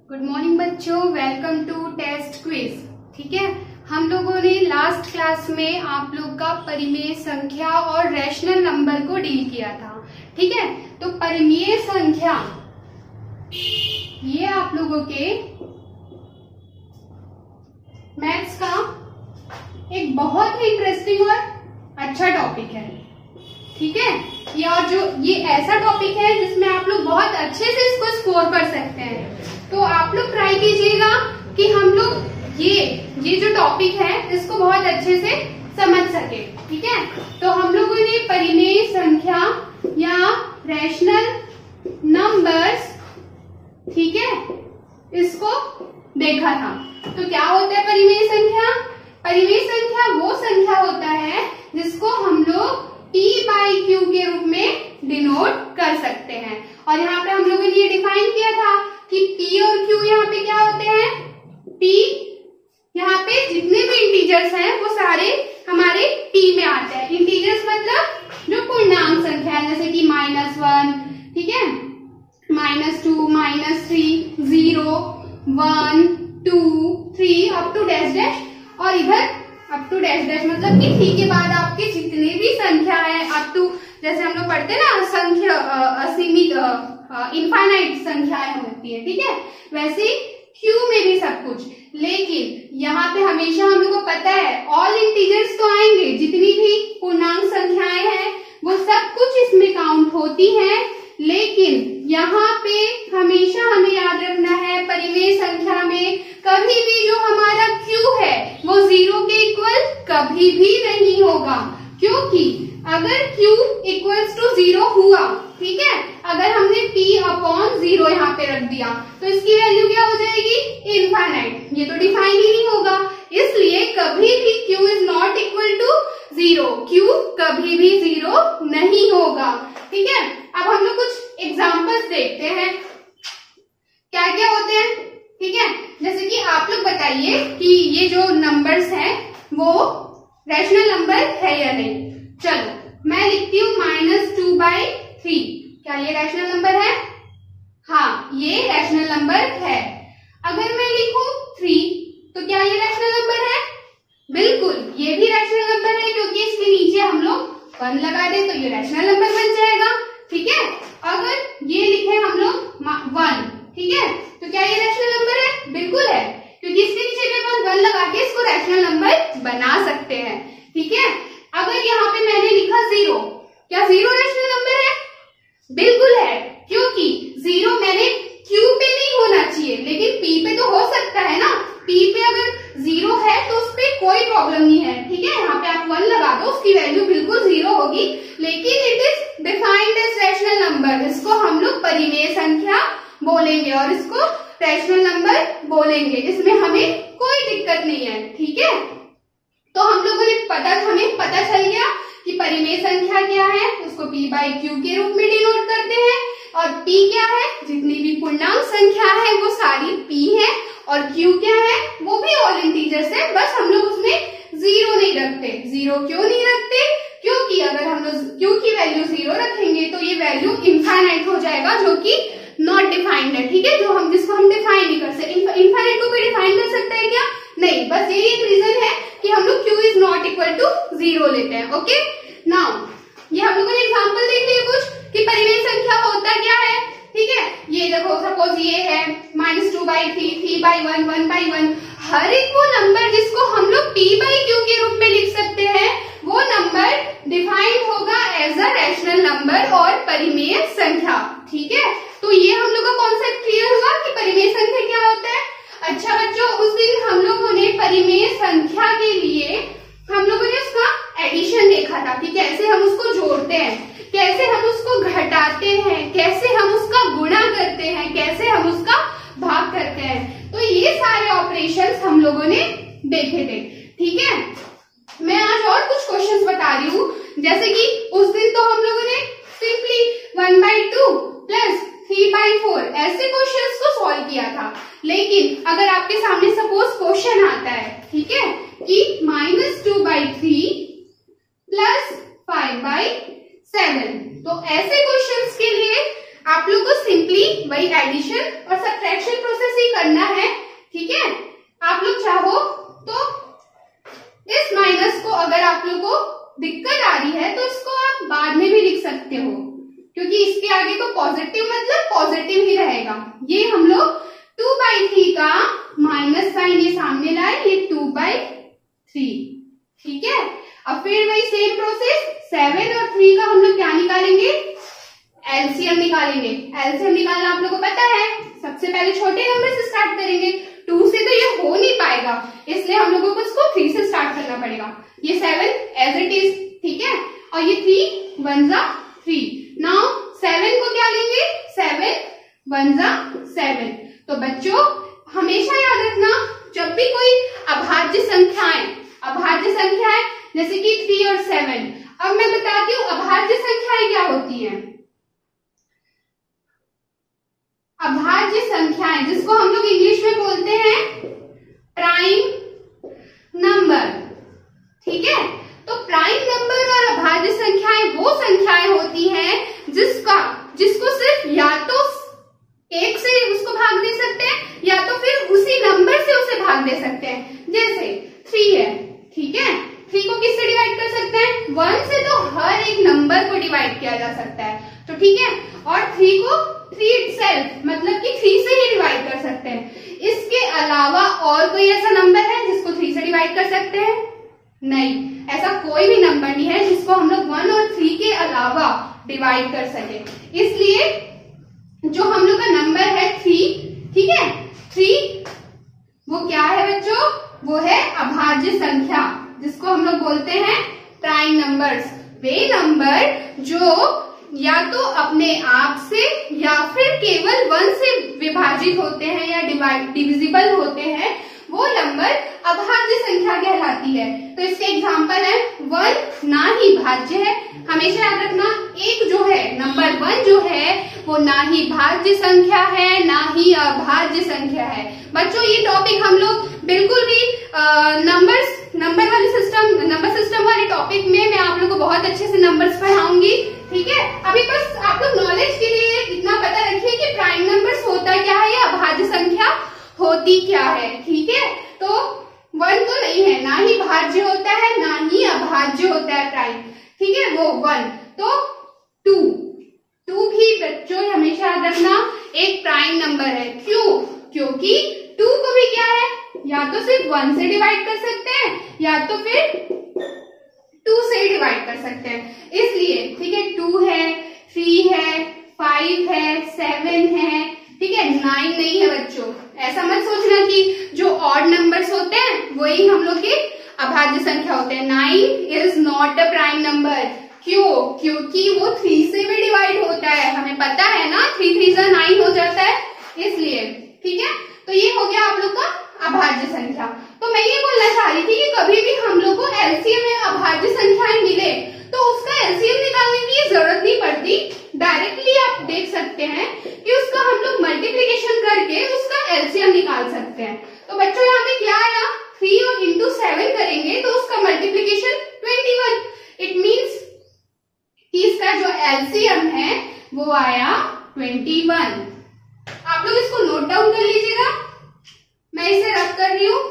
Good morning बच्चों, welcome to test quiz. ठीक है, हम लोगों ने लास्ट क्लास में आप लोग का परिमेय संख्या और रैशनल नंबर को डील किया था। ठीक है, तो परिमेय संख्या ये आप लोगों के मैथ्स का एक बहुत ही इंटरेस्टिंग और अच्छा टॉपिक है। ठीक है, ये ऐसा टॉपिक है जिसमें आप लोग बहुत अच्छे से इसको स्कोर कर सकते हैं। तो आप लोग ट्राई कीजिएगा कि हम लोग ये जो टॉपिक है इसको बहुत अच्छे से समझ सके। ठीक है, तो हम लोगों ने परिमेय संख्या या रैशनल नंबर्स, ठीक है, इसको देखा था। तो क्या होता है परिमेय संख्या? परिमेय संख्या वो संख्या होता है जिसको हम लोग P by Q के रूप में डिनोट कर सकते हैं। और यहाँ पे हम लोगों ने ये डिफाइन किया था कि P और Q यहाँ पे क्या होते हैं। P यहाँ पे जितने भी इंटीजर्स हैं वो सारे हमारे P में आते हैं। इंटीजर्स मतलब जो पूर्णांक संख्या है, जैसे कि -1, ठीक है, -2, -3, 0, 1, 2, 3 अप टू डैश डैश, और इधर अप टू डैश डैश मतलब कि T के बाद आपके जितने भी संख्या है अप टू, जैसे हम लोग पढ़ते हैं ना संख्या असीमित इनफाइनाइट संख्याएं होती है। ठीक है, वैसे Q में भी सब कुछ। लेकिन यहाँ पे हमेशा हम लोग को पता है ऑल इंटीजर्स तो आएंगे, जितनी भी पूर्णांक संख्याएं हैं वो सब कुछ इसमें काउंट होती हैं। लेकिन यहाँ पे हमेशा हमें याद रखना है परिमेय संख्या में कभी भी जो हमारा Q है वो 0 के इक्वल कभी भी नहीं होगा। क्योंकि अगर Q इक्वल्स टू 0 हुआ, ठीक है, अगर हमने P/0 यहाँ पे रख दिया तो इसकी वैल्यू क्या हो जाएगी? इनफाइनाइट। ये तो डिफाइन ही नहीं होगा, इसलिए कभी भी Q is not equal to 0। Q कभी भी 0 नहीं होगा। ठीक है, अब हम लोग कुछ एग्जाम्पल्स देखते हैं क्या क्या होते हैं। ठीक है, जैसे कि आप लोग बताइए कि ये जो नंबर्स हैं वो रैशनल नंबर है या नहीं। चलो मैं लिखती हूँ -2/3। क्या ये रैशनल नंबर है? हाँ, ये रैशनल नंबर है। अगर मैं लिखूं 3 तो क्या ये रैशनल नंबर है? बिल्कुल, ये भी रैशनल नंबर है, क्योंकि इसके नीचे हम लोग 1 लगा दे तो ये रैशनल नंबर बन जाएगा। ठीक है, अगर ये लिखे हम लोग 1, ठीक है, तो क्या ये रैशनल नंबर है? बिल्कुल है, क्योंकि इसके नीचे भी 1 लगा के इसको रैशनल नंबर बना सकते हैं। ठीक है, अगर यहाँ पे मैंने लिखा 0, क्या 0 रैशनल नंबर है? बिल्कुल है, क्योंकि 0 मैंने Q पे नहीं होना चाहिए, लेकिन P पे तो हो सकता है ना। P पे अगर 0 है तो उस पे कोई प्रॉब्लम नहीं है। ठीक है, यहाँ पे आप 1 लगा दो, उसकी वैल्यू बिल्कुल 0 होगी, लेकिन it is defined as rational number. इसको हम लोग परिमेय संख्या बोलेंगे और इसको रैशनल नंबर बोलेंगे, इसमें हमें कोई दिक्कत नहीं है। ठीक है, तो हम लोगों ने हमें पता चल गया कि परिमेय संख्या क्या है, उसको P/Q के रूप में डिनोट करते हैं। और P क्या है? जितनी भी पूर्णांक संख्या है वो सारी P है, और Q क्या है? वो भी ऑल इंटीजर्स है, बस हम लोग उसमें 0 नहीं रखते। 0 क्यों नहीं रखते? क्योंकि अगर हम लोग Q की वैल्यू 0 रखेंगे तो ये वैल्यू इनफाइनाइट हो जाएगा, जो कि नॉट डिफाइंड है। ठीक है, जिसको हम डिफाइन नहीं कर सकते। इनफाइनाइट को कोई डिफाइन कर सकता है क्या? नहीं, बस यही एक रीजन है कि हम लोग Q is not equal to 0 लेते हैं। ओके, नाउ ये हम लोगों ने एग्जांपल देख लिया कुछ कि परिमेय संख्या होता क्या है। ठीक है, ये देखो, सपोज ये है -2/3, 3/1, 1/1। हर एक वो नंबर जिसको हम लोग P/Q के रूप में लिख सकते हैं वो नंबर डिफाइंड होगा एज अ रैशनल नंबर और परिमेय संख्या। ठीक है, तो ये हम लोग का कॉन्सेप्ट क्लियर हुआ कि परिमेय संख्या क्या होता है। अच्छा बच्चों, उस दिन हम लोगों ने परिमेय संख्या के लिए हम लोगों ने उसका एडिशन देखा था कि कैसे हम उसको जोड़ते हैं, कैसे हम उसको घटाते हैं, कैसे हम उसका गुणा करते हैं, कैसे हम उसका भाग करते हैं। तो ये सारे ऑपरेशंस हम लोगों ने देखे थे। ठीक है, मैं आज और कुछ क्वेश्चंस बता रही हूँ, जैसे कि उस दिन तो हम लोगों ने सिंपली 1/2 प्लस 3/4 ऐसे क्वेश्चंस को सॉल्व किया था। लेकिन अगर आपके सामने सपोज क्वेश्चन आता है, ठीक है, कि -2/3 प्लस 5/7, तो ऐसे क्वेश्चंस के लिए आप लोग को सिंपली वही एडिशन और सब्ट्रैक्शन प्रोसेस ही करना है, ठीक है। आप लोग चाहो तो इस माइनस को, अगर आप लोग को दिक्कत आ रही है तो इसको आप बाद में भी लिख सकते हो, क्योंकि इसके आगे तो पॉजिटिव मतलब पॉजिटिव ही रहेगा। ये हम लोग 2/3 का माइनस साइन ये सामने लाए, ये 2/3, ठीक है। अब फिर वही सेम प्रोसेस 7 और 3 का हम लोग क्या निकालेंगे, एलसीएम निकालेंगे। एलसीएम निकालना आप लोगों को पता है, सबसे पहले छोटे नंबर से स्टार्ट करेंगे, 2 से तो ये हो नहीं पाएगा, इसलिए हम लोगों को इसको 3 से स्टार्ट करना पड़ेगा। ये 7 एज इट इज, ठीक है, और ये 3 1 जा 3। नाउ 7 को क्या लेंगे, 7 1 जा 7। तो बच्चों हमेशा याद रखना, जब भी कोई अभाज्य संख्याएं जैसे कि 3 और 7, अब मैं बताती हूँ अभाज्य संख्याएं क्या होती हैं। अभाज्य संख्याएं जिसको हम लोग इंग्लिश में बोलते हैं प्राइम नंबर, ठीक है। तो प्राइम नंबर और अभाज्य संख्याएं वो संख्याएं होती हैं जिसको सिर्फ या तो 1 से उसको भाग दे सकते हैं या तो फिर उसी नंबर से उसे भाग दे सकते हैं। जैसे 3 है, ठीक है, 3 को किससे डिवाइड कर सकते हैं, 1 से तो हर एक नंबर को डिवाइड किया जा सकता है, तो ठीक है। और 3 को 3 इटसेल्फ मतलब कि 3 से ही डिवाइड कर सकते हैं। इसके अलावा और कोई ऐसा नंबर है जिसको 3 से डिवाइड कर सकते हैं, नहीं, ऐसा कोई भी नंबर नहीं है जिसको हम लोग 1 और 3 के अलावा डिवाइड कर सके। इसलिए जो हम लोग का नंबर है 3, ठीक है, 3 वो क्या है बच्चों, वो है अभाज्य संख्या, जिसको हम लोग बोलते हैं प्राइम नंबर्स। वे नंबर जो या तो अपने आप से या फिर केवल 1 से विभाजित होते हैं या डिविजिबल होते हैं, वो नंबर अभाज्य संख्या कहलाती है। तो इसके एग्जाम्पल है 1 ना ही भाज्य है, हमेशा याद रखना, एक जो है नंबर 1 जो है वो ना ही भाज्य संख्या है ना ही अभाज्य संख्या है। बच्चों ये टॉपिक हम लोग बिल्कुल भी नंबर सिस्टम वाले टॉपिक में मैं आप लोग को बहुत अच्छे से नंबर्स पढ़ाऊंगी, ठीक है। अभी बस आप लोग नॉलेज के लिए इतना पता रखिए कि प्राइम नंबर्स होता क्या है या अभाज्य संख्या होती क्या है, ठीक है। तो 1 तो नहीं है, ना ही भाज्य होता है ना ही अभाज्य होता है प्राइम, ठीक है, वो 1। तो 2 भी बच्चों हमेशा याद रखना एक प्राइम नंबर है। क्यों, क्योंकि 2 को भी क्या है, या तो सिर्फ 1 से डिवाइड कर सकते हैं या तो फिर 2 से डिवाइड कर सकते हैं, इसलिए ठीक है। 2 है, 3 है, 5 है, 7 है, ठीक है, 9 नहीं है बच्चों। ऐसा मत सोचना कि जो ऑड नंबर्स होते हैं वही हम लोग के अभाज्य संख्या होते हैं। 9 is not a prime number. क्यों, क्योंकि वो 3 से भी डिवाइड होता है, हमें पता है ना, 3 3 जा 9 हो जाता है, इसलिए, ठीक है। तो ये हो गया आप लोग का अभाज्य संख्या। तो मैं ये बोलना चाह रही थी कि कभी भी हम लोग को एलसीएम में अभाज्य संख्याएं मिले तो उसका एलसीएम निकालने की जरूरत नहीं पड़ती, डायरेक्टली आप देख सकते हैं कि उसका हम लोग मल्टीप्लीकेशन करके उसका एलसीएम निकाल सकते हैं। तो बच्चों यहाँ पे क्या आया, 3 और इंटू 7 करेंगे तो उसका मल्टीप्लीकेशन 21। इट मीन्स कि इसका जो एलसीएम है वो आया 21। आप लोग इसको नोट डाउन कर लीजिएगा, मैं इसे रख कर रही हूं।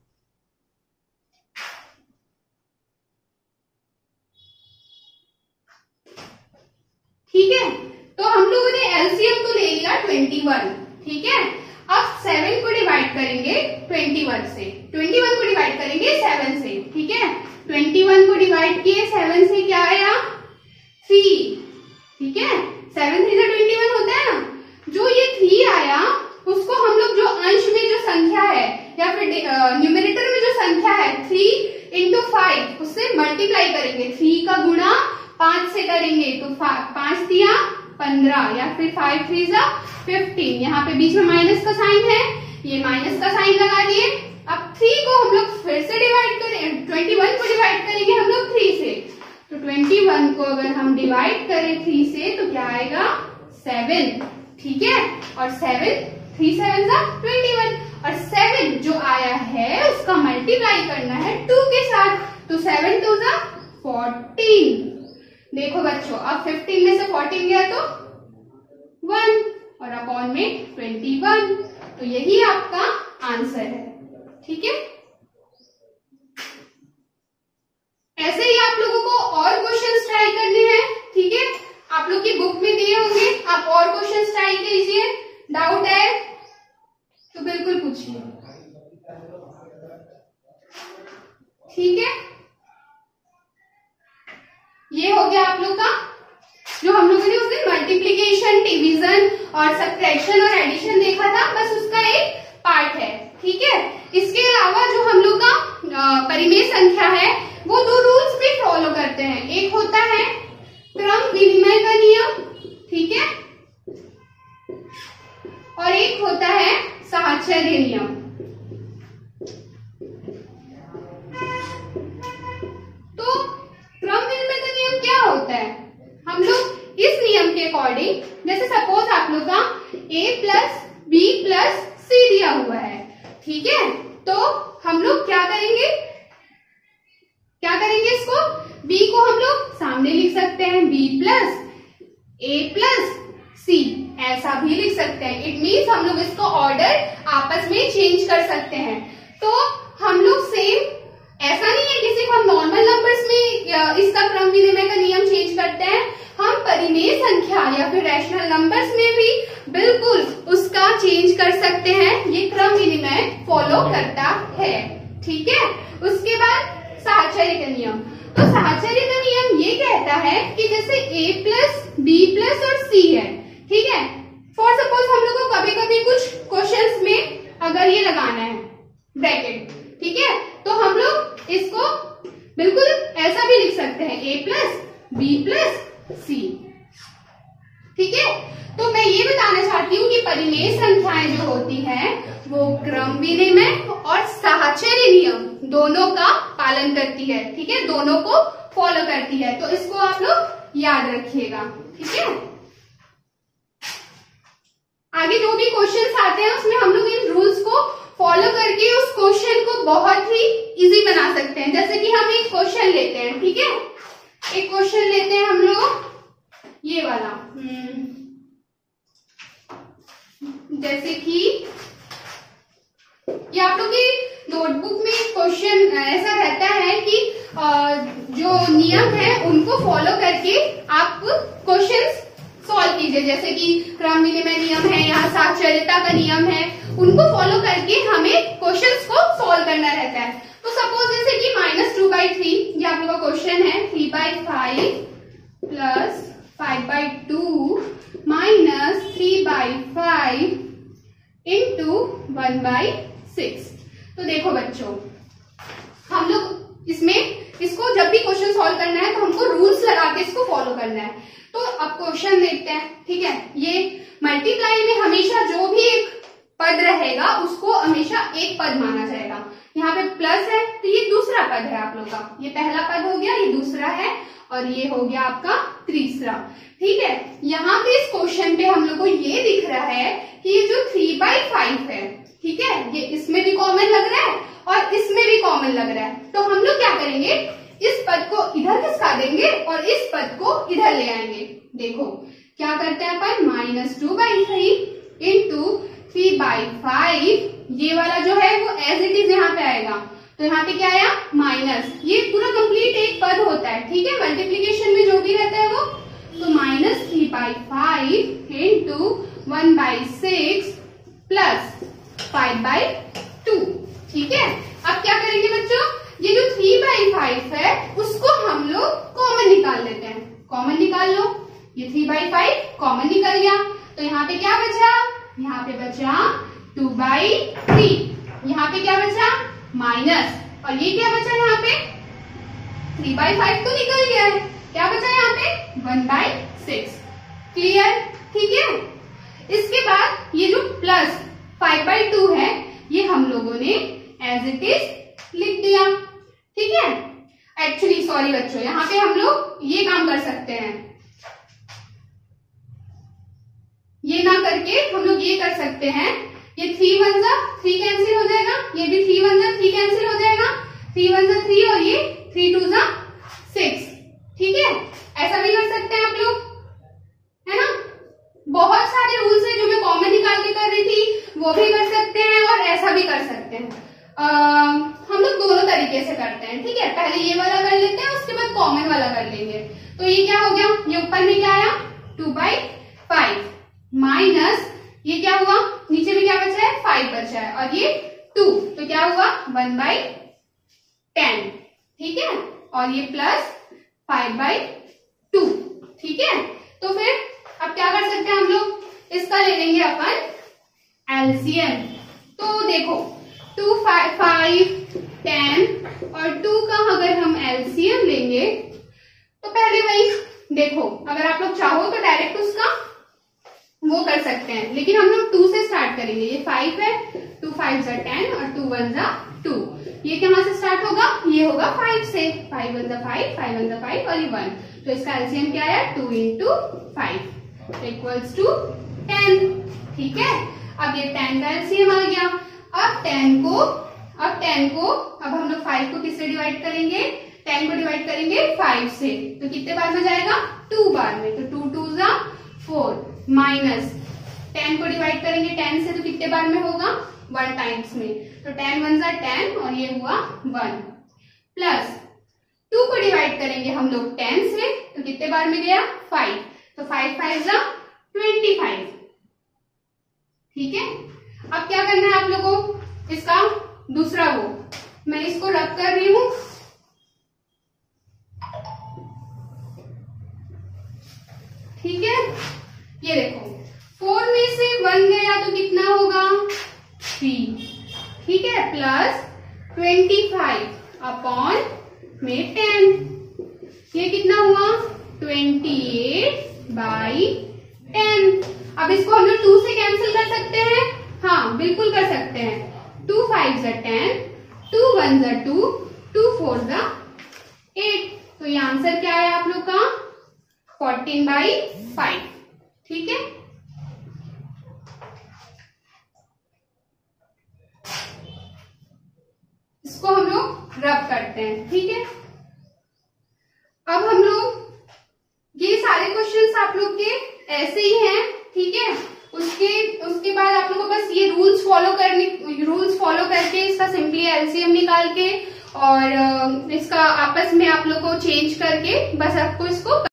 ठीक है, तो हम लोगों ने एलसीएम तो ले लिया 21, ठीक है। अब 7 को डिवाइड करेंगे 21 से, 21 को डिवाइड करेंगे 7 से, ठीक है। 21 को डिवाइड किए 7 से, क्या आया 3, ठीक है। 7 3 से 21 होता है ना। जो ये 3 आया उसको हम लोग जो अंश में जो संख्या है या फिर न्यूमरेटर में जो संख्या है 3 इंटू 5 उससे मल्टीप्लाई करेंगे। 3 का गुणा 5 से करेंगे तो 5 3 15 या फिर 5 3 15। यहाँ पे बीच में माइनस का साइन है, ये माइनस का साइन लगा दिए। अब 3 को हम लोग फिर से डिवाइड करें, 21 को डिवाइड करेंगे हम लोग 3 से। तो 21 को अगर हम डिवाइड करें 3 से तो क्या आएगा 7, ठीक है। और 7 3 7 21 और 7 जो आया है उसका मल्टीप्लाई करना है 2 के साथ, तो 7 2 14। देखो बच्चों अब 15 में से 14 गया तो 1 और अपॉन में 21। तो यही आपका आंसर है। ठीक है, ऐसे ही आप लोगों को और क्वेश्चंस ट्राई करने हैं। ठीक है, आप लोग की बुक में दिए होंगे, आप और क्वेश्चंस ट्राई कीजिए। डाउट है तो बिल्कुल पूछिए। ठीक है, ये हो गया आप लोग का जो हम लोगों ने उस दिन मल्टीप्लीकेशन, डिवीजन और सब्ट्रैक्शन और एडिशन देखा था, बस उसका एक पार्ट है। ठीक है, इसके अलावा जो हम लोग का परिमेय संख्या है वो दो रूल्स भी फॉलो करते हैं। एक होता है क्रम विनिमय का नियम, ठीक है, और एक होता है साहचर्य नियम। तो क्रम विनिमय का नियम क्या होता है? हम लोग इस नियम के अकॉर्डिंग, जैसे सपोज आप लोग का a plus B plus C दिया हुआ है, ठीक है, तो हम लोग क्या करेंगे इसको, b को हम लोग सामने लिख सकते हैं, b plus a plus c, ऐसा भी लिख सकते हैं। इट मीन्स हम लोग इसको ऑर्डर आपस में चेंज कर सकते हैं। तो हम लोग सेम, ऐसा नहीं है कि सिर्फ हम नॉर्मल नंबर्स में इसका क्रम विनिमय का नियम चेंज करते हैं, हम परिमेय संख्या या फिर रैशनल नंबर्स में भी बिल्कुल उसका चेंज कर सकते हैं। ये क्रम विनिमय फॉलो करता है। ठीक है, उसके बाद साहचर्य का नियम। तो साहचर्य का नियम ये कहता है कि जैसे a प्लस बी प्लस और c है, ठीक है, फॉर सपोज हम लोग को कभी कभी कुछ क्वेश्चंस में अगर ये लगाना है ब्रैकेट, ठीक है, तो हम लोग इसको बिल्कुल ऐसा भी लिख सकते हैं, a plus B plus c। ठीक है, तो मैं ये बताना चाहती हूँ कि परिमेय संख्याएं जो होती हैं वो क्रम विनिमय और साहचर्य नियम दोनों का पालन करती है। ठीक है, दोनों को फॉलो करती है, तो इसको आप लोग याद रखिएगा। ठीक है, आगे जो भी क्वेश्चंस आते हैं उसमें हम लोग इन रूल्स को फॉलो करके उस क्वेश्चन को बहुत ही इजी बना सकते हैं। जैसे कि हम एक क्वेश्चन लेते हैं, ठीक है, एक क्वेश्चन लेते हैं हम लोग ये वाला, जैसे कि ये आप लोग की नोटबुक में क्वेश्चन ऐसा रहता है कि जो नियम है उनको फॉलो करके आप क्वेश्चंस सॉल्व कीजिए। जैसे कि क्रम विनिमय नियम है, यहाँ साहचर्यता का नियम है, उनको फॉलो करके हमें क्वेश्चंस को सॉल्व करना रहता है। तो सपोज जैसे कि -2/3 ये आप लोग का क्वेश्चन है, 3/5 प्लस 5/2 माइनस 3/5 इंटू 1/6। तो देखो बच्चों, हम लोग इसको जब भी क्वेश्चन सॉल्व करना है तो हमको रूल्स लगा के इसको फॉलो करना है। तो अब क्वेश्चन देखते हैं। ठीक है, ये मल्टीप्लाई में हमेशा जो भी एक पद रहेगा उसको हमेशा एक पद माना जाएगा। यहाँ पे प्लस है तो ये दूसरा पद है आप लोग का, ये पहला पद हो गया, ये दूसरा है और ये हो गया आपका तीसरा। ठीक है, यहाँ पे इस क्वेश्चन पे हम लोग को ये दिख रहा है कि ये जो 3/5 है, ठीक है, ये इसमें भी कॉमन लग रहा है और इसमें भी कॉमन लग रहा है। तो हम लोग क्या करेंगे, इस पद को इधर खिसका देंगे और इस पद को इधर ले आएंगे। देखो क्या करते हैं अपन, -2/3 इंटू 3/5, ये वाला जो है वो एज इट इज यहाँ पे आएगा। तो यहाँ पे क्या आया, माइनस, ये पूरा कंप्लीट एक पद होता है। ठीक है, मल्टीप्लीकेशन में जो भी रहता है वो, तो -3/5 इंटू 1/6 प्लस 5/2। ठीक है, अब क्या करेंगे बच्चों, ये जो 3/5 है उसको हम लोग कॉमन निकाल लेते हैं। कॉमन निकाल लो, ये 3/5 कॉमन निकल गया, तो यहाँ पे क्या बचा, यहाँ पे बचा 2/3, यहाँ पे क्या बचा माइनस, और ये क्या बचा यहाँ पे 3/5 तो निकल गया है, क्या बचा यहाँ पे 1/6। क्लियर? ठीक है, इसके बाद ये जो प्लस 5/2 है ये हम लोगों ने एज इट इज लिख दिया। ठीक है, एक्चुअली सॉरी बच्चों, यहाँ पे हम लोग ये काम कर सकते हैं, ये ना करके हम लोग ये कर सकते हैं, ये 3 1 जा 3 कैंसिल हो जाएगा, ये भी 3 1 जा 3 कैंसिल हो जाएगा, 3 1 जा 3 और ये 3 2 जा 6। ठीक है, ऐसा भी कर सकते हैं आप लोग, है ना। बहुत सारे वो भी कर सकते हैं और ऐसा भी कर सकते हैं। हम लोग दोनों तरीके से करते हैं, ठीक है। पहले ये वाला कर लेते हैं, उसके बाद कॉमन वाला कर लेंगे। तो ये क्या हो गया, ये ऊपर में क्या आया 2/5 माइनस ये क्या हुआ, नीचे में क्या बचा है 5 बचा है और ये 2, तो क्या हुआ 1/10, ठीक है। और ये प्लस 5/2, ठीक है। तो फिर अब क्या कर सकते हैं हम लोग, इसका ले लेंगे अपन एलसीएम। तो देखो 2, 5, 10 और 2 का अगर हम एलसीएम लेंगे तो पहले वही देखो, अगर आप लोग चाहो तो डायरेक्ट उसका वो कर सकते हैं, लेकिन हम लोग 2 से स्टार्ट करेंगे। ये 5 है, 2 5 जा 10 और 2 1 जा 2। ये कहां से स्टार्ट होगा, ये होगा 5 से, 5 1 जा 5, 5 1 जा 5 और ये 1, तो इसका एलसीएम क्या है 2 × 5 इक्वल्स टू 10, ठीक है। अब ये 10 का एलसीएम आ गया। अब 10 को अब हम लोग 5 को किससे डिवाइड करेंगे, 10 को डिवाइड करेंगे 5 से, तो कितने बार में जाएगा 2 बार में, तो 2 2 जा 4 माइनस 10 को डिवाइड करेंगे 10 से, तो कितने बार में होगा 1 टाइम्स में, तो 10 1 जा 10 और ये हुआ 1 प्लस 2 को डिवाइड करेंगे हम लोग 10 से, तो कितने बार में गया 5, तो 5 5 जा 25, ठीक है। अब क्या करना है आप लोगों को, इसका दूसरा वो मैं इसको रब कर रही हूं, ठीक है। ये देखो 4 में से 1 गया तो कितना होगा 3, ठीक है, प्लस 25 अपॉन में 10, ये कितना हुआ 28/10। अब इसको हम लोग 2 से कैंसिल कर सकते हैं, हाँ बिल्कुल कर सकते हैं। 2 5 जा 10, 2 1 जा 2, 2 4 जा 8, तो ये आंसर क्या है आप लोग का 14/5, ठीक है। इसको हम लोग रब करते हैं, ठीक है। अब हम लोग ये सारे क्वेश्चंस आप लोग के ऐसे ही हैं, ठीक है। उसके बाद आप लोगों को बस ये रूल्स फॉलो करके इसका सिंपली एलसीएम निकाल के और इसका आपस में आप लोग को चेंज करके बस आपको इसको